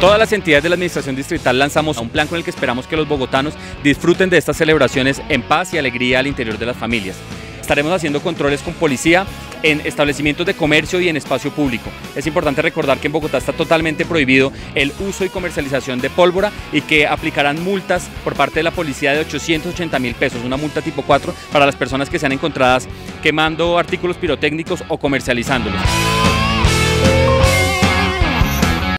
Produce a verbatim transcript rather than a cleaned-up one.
Todas las entidades de la Administración Distrital lanzamos un plan con el que esperamos que los bogotanos disfruten de estas celebraciones en paz y alegría al interior de las familias. Estaremos haciendo controles con policía en establecimientos de comercio y en espacio público. Es importante recordar que en Bogotá está totalmente prohibido el uso y comercialización de pólvora y que aplicarán multas por parte de la policía de ochocientos ochenta mil pesos, una multa tipo cuatro para las personas que sean encontradas quemando artículos pirotécnicos o comercializándolos.